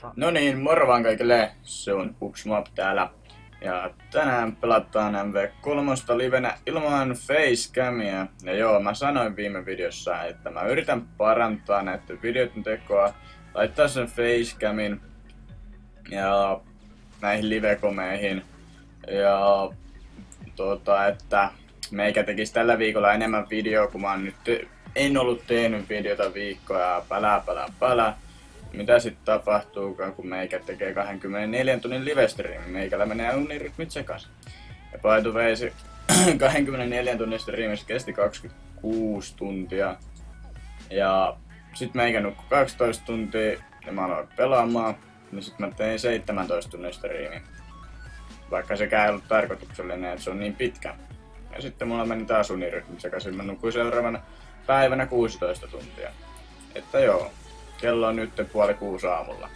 No niin, moro vaan kaikille, se on Buxmap täällä. Ja tänään pelataan MV3 livenä ilman facecamia. Ja joo, mä sanoin viime videossa, että mä yritän parantaa näiden videoiden tekoa, laittaa sen facecamin ja näihin livekomeihin. Ja että meikä tekisi tällä viikolla enemmän videoa, kun mä oon nyt en ollut tehnyt videota viikkoja, pälä. Mitä sitten tapahtuu, kun meikä tekee 24 tunnin live-streamin? Meikällä menee unirytmit sekaisin. Ja by the way, se 24 tunnin streamissa kesti 26 tuntia. Ja sit meikä nukkui 12 tuntia ja mä aloin pelaamaan. Ja sit mä tein 17 tunnin streamin. Vaikka sekään ei ollut tarkoituksellinen, että se on niin pitkä. Ja sitten mulla meni taas unirytmit sekaisin. Mä nukuin seuraavana päivänä 16 tuntia. Että joo. Kello on nyt 5:30 aamulla.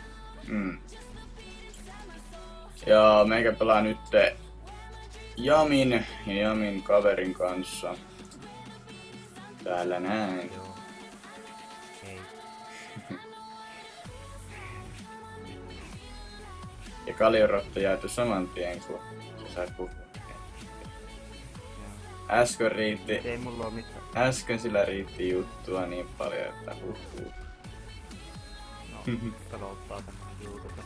Ja meikä pelaa nyt Jamin kaverin kanssa. Täällä näin. Joo. Hei. Ja Kaliorotto jääty saman tien, kun sä sait puhua. Äsken riitti. Ei mulla oo mitään. Äsken sillä riitti juttua niin paljon, että No, pelottaa tämmönen YouTube.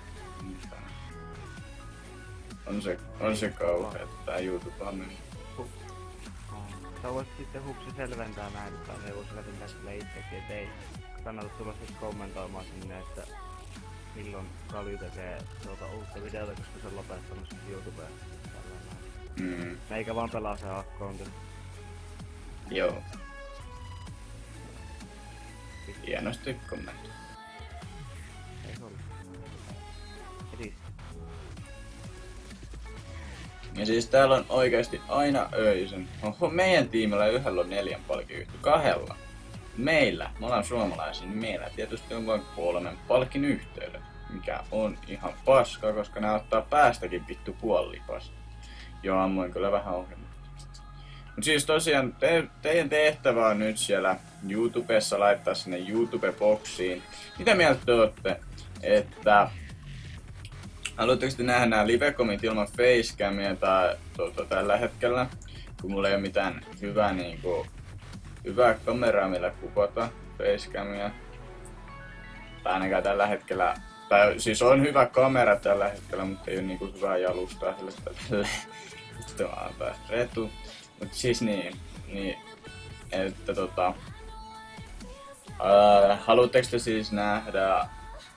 On se kauhea, että tää YouTube on mennyt. Sä voisit sitten Hupsi selventää näin, että ne vois selventää sille itsekin, et ei kannata tulla sit kommentoimaan sinne, että milloin Kalju tekee uutta videota, koska se on lopettanut sit YouTubeen. Meikä vaan pelaa sen accountin. Joo. Hienosti kommentoi. Ei se ollut. Heti. Ja siis täällä on oikeasti aina öisin. Oho, meidän tiimillä yhdellä on 4 palkin yhtä. 2. Meillä, me ollaan suomalaisia, niin meillä tietysti on vain 3 palkin yhteydet. Mikä on ihan paskaa, koska nää ottaa päästäkin vittu puolilipasta. Joo, ammuin kyllä vähän ohjelmaa. Mut siis tosiaan, teidän tehtävä on nyt siellä YouTubessa laittaa sinne YouTube-boksiin. Mitä mieltä te ootte, että haluatteko te nähdä nämä livekomit ilman facecamia tai tällä hetkellä, kun mulla ei ole mitään hyvää kameraa millä kuvata facecamia. Tai ainakaan tällä hetkellä, tai siis on hyvä kamera tällä hetkellä, mutta ei ole hyvää jalustaa tälle. Sitten mä taas retu. Mut siis niin että haluatteko te siis nähdä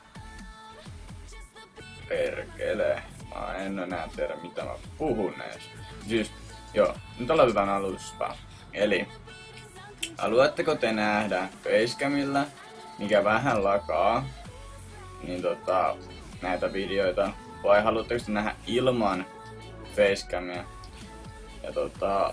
perkele? Mä en enää tiedä mitä mä puhun edes. Siis joo, nyt aloitetaan alusta. Eli haluatteko te nähdä facecamilla, mikä vähän lakaa, niin näitä videoita, vai haluatteko te nähdä ilman facecamia? Ja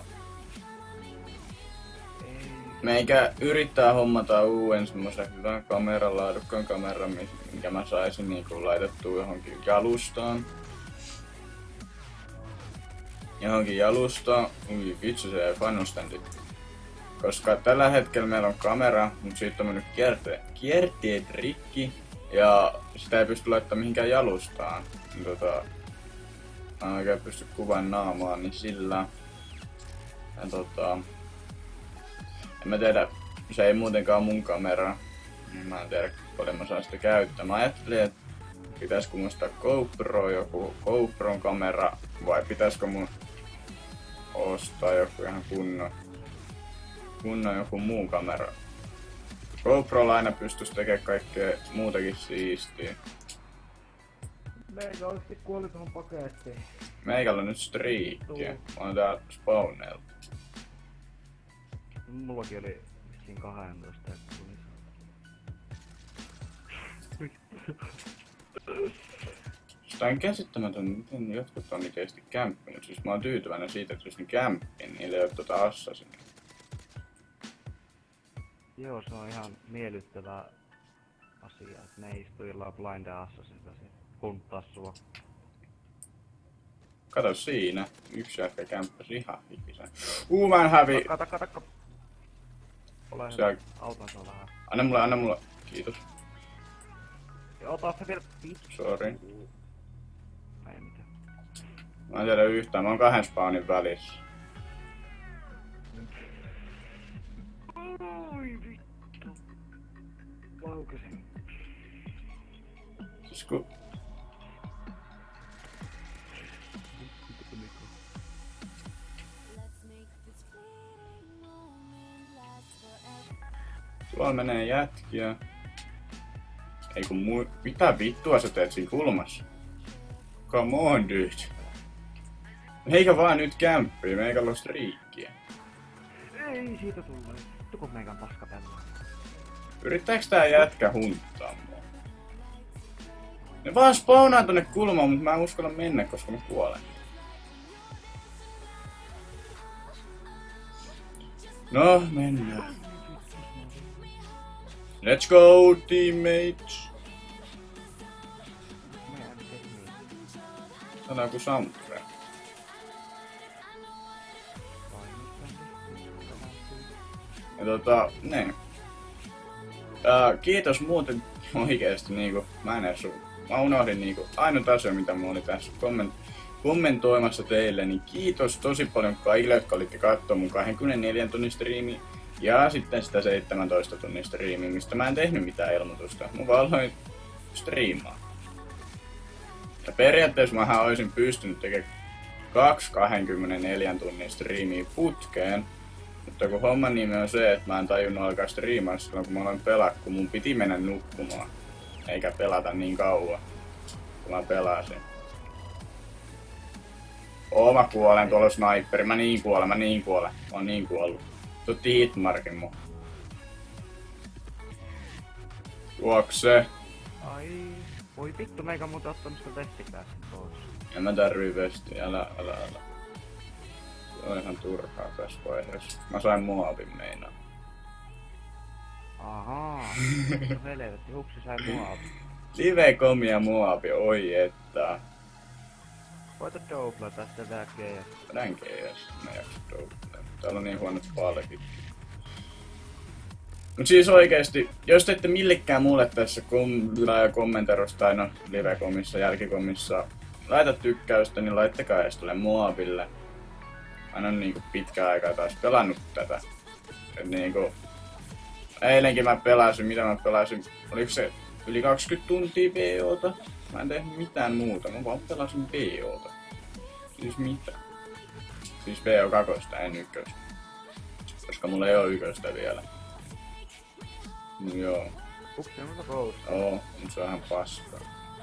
meikä yrittää hommata uuden semmosen hyvän kameran, laadukkaan kameran, minkä mä saisin laitettua johonkin jalustaan. Ui vitsi, se ei fanustandi. Koska tällä hetkellä meillä on kamera, mutta siitä on mennyt kierteet rikki. Ja sitä ei pysty laittamaan mihinkään jalustaan. Mä en oikein pysty kuvaamaan naamaa, niin sillä. Ja en mä tiedä, se ei muutenkaan mun kamera. Mä en tiedä, paljon mä saan sitä käyttää. Mä ajattelin, että pitäisikö mun ostaa joku GoPron kamera, vai pitäisikö mun ostaa joku ihan kunnon joku muu kamera. GoProlla aina pystyisi tekemään kaikkea muutakin siistiä. Meikä oikeesti kuoli tuohon pakettiin. Meikällä on nyt striikkiä. Mä oon täällä spawneilla. Mullakin oli vissiin 12 tunnin. Sitä on käsittämätön, miten jotkut on oikeesti kämppinyt. Siis mä oon tyytyväinen siitä, että jos ne kämppii, niin niillä ei oo assasinia. Joo, se on ihan miellyttävä asia, että ne istuu jollain blind assassinilla hunttaa sua. Kato siinä, yksi jätkä kämppäsi ihan hikisen. Mä en hävi! Takka. Ole Siellä... hyvä, autan sua vähän. Anna mulle, kiitos. Ota se vielä. Sori. Ei mitään. Mä en tiedä yhtään, mä oon 2 spawnin välissä. Oi vittu. Laukasin. Siis ku... Tuolla menee jätkiä. Ei kun mitä vittua sä teet siinä kulmassa? Come on, dude. Eikä vaan nyt kämppii, meikä on striikkiä. Ei siitä tulee. Vittu kun meikän paska pelaa. Yrittääks tää jätkä hunttaa mua? Ne vaan spawnaa tonne kulmaan, mutta mä en uskalla mennä, koska mä kuolen. No, mennään. Let's go, teammates! Tää on joku soundtrack. Ja ne. Kiitos muuten oikeesti niinku, mä unohdin niinku, ainut asia mitä mä olin tässä kommentoimassa teille, niin kiitos tosi paljon kaikille, jotka olitte kattoo mun 24 tunnin striimi ja sitten sitä 17 tunnin striimi, mistä mä en tehnyt mitään ilmoitusta, mä vaan aloin striimaa. Ja periaatteessa mähän olisin pystynyt tekemään 2 24 tunnin striimiä putkeen, mutta kun homman nimi on se, että mä en tajunnut alkaa striimaa silloin kun mä aloin pelaa, kun mun piti mennä nukkumaan, eikä pelata niin kauan, kun mä pelasin. Mä kuolen, tuolla on sniperi, mä niin kuolen. Mä oon niin kuollut. Tuotti hitmarkin mun. Juokse. Ai. Voi vittu, meikä muuten ottanut sitä vestipäästä pois. En mä tarvii vestiä, älä. Se on ihan turhaa tässä vaiheessa. Mä sain muovin meinaa. Ahaa. Helvetti, hupsi sai muovin. Live-komia muovi, oi että. Voita doublaa tästä vielä GS. Näin GS, mä jaksa doublaa. Täällä on niin huonot palkit. Mut siis oikeesti, jos teette millekään mulle tässä kommenterossa tai no live-komissa, jälkikomissa laita tykkäystä, niin laittakaa edes tuolle muoville. Mä oon niinku pitkään aikaa taas pelannut tätä. Et niinku... Eilenkin mä pelasin, oliko se yli 20 tuntia BOta? Mä en tehnyt mitään muuta, mä vaan pelasin BOta. Siis mitä? Siis BO2, en ykköstä. Koska mulla ei oo ykköstä vielä. No joo. Upsi, on mulla Ghost. Oo, mut se on ihan paskaa.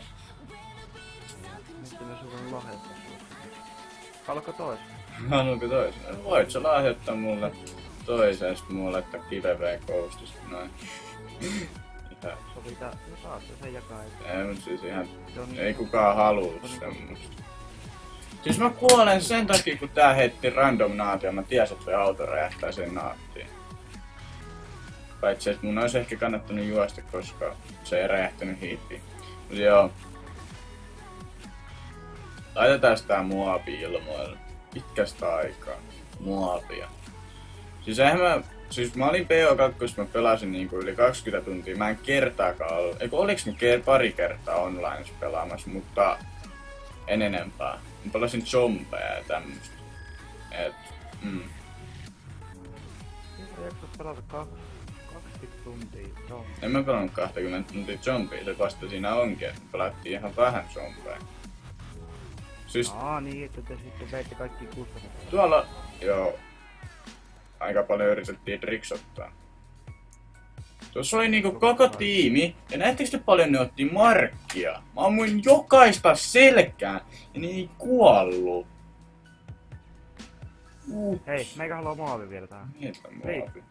Nyt mä suhun lahjoittaa sulle. Haluatko toisen? Haluanko toisen? Voit sä lahjoittaa mulle toisen, sit mulla laittaa kiveveen Ghostista noin. Sovitaan, no saat sen jakaa. Ei mut siis ihan, niin. ei kukaan haluu semmoista. Siis mä kuolen sen takia kun tää heitti random naatio, mä tiesin että auto räjähtää sen naattiin. Paitsi että mun olisi ehkä kannattanut juosta, koska se ei räjähtänyt hiippiin. Mut joo. Laitetaan tää muovi ilmoille. Pitkästä aikaa. Muovia. Siis mä olin PO2, mä pelasin niinku yli 20 tuntia. Mä en kertaakaan ollut. Eiku oliks mä pari kertaa online pelaamassa, mutta en enempää. Mä pelasin zombeja ja tämmöstä. Jaksat pelata 20 tuntia zombeja. En mä pelannut 20 tuntia zombia, se vasta siinä onkin, että me pelattiin ihan vähän zombeja. Siis... niin, että te sitten veitte kaikki kustannukset. Tuolla... Joo. Aika paljon yritettiin triksottaa. Tuossa oli niinku koko tiimi, ja näettekö te paljon ne otti markkia? Mä ammuin jokaista selkään, ja ne ei kuollu. Hei, meikä haluaa muovi vielä tähän. Mitä muovi?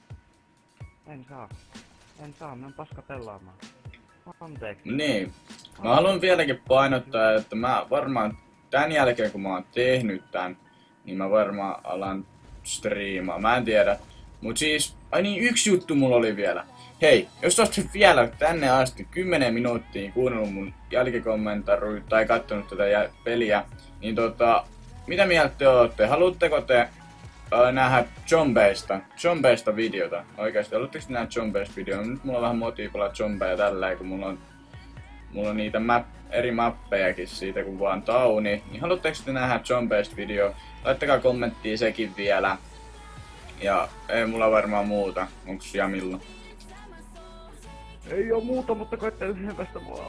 En saa, mä oon paska pelaamaan. Anteeksi. Niin. Mä haluan vieläkin painottaa, että mä varmaan tän jälkeen kun mä oon tehnyt tän, niin mä varmaan alan striimaa. Mä en tiedä. Mut siis, ai niin, yksi juttu mulla oli vielä. Hei, jos ootte vielä tänne asti 10 minuuttia kuunnellut mun jälkikommentarui tai kattonut tätä peliä, niin mitä mieltä te ootte? Haluatteko te nähdä zombeista videota? Oikeesti, haluatteko te nähdä zombeista videota? Nyt mulla on vähän motiivilla zombeja tälleen, kun mulla on mulla on niitä eri mappejakin siitä kun vaan Tauni. Niin haluatteko te nähdä Zombeista video? Laittakaa kommenttiin sekin vielä. Ja ei mulla varmaan muuta. Onks Jamilla? Ei oo muuta, mutta koittaa yhden päästä mua.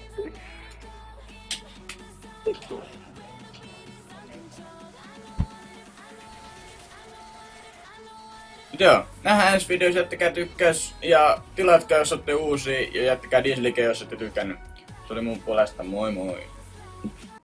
Joo, nähdään ensi videossa, jättäkää tykkäys ja tilatkaa jos ootte uusia ja jättäkää dislike jos ette tykännyt. Se oli mun puolesta, moi moi!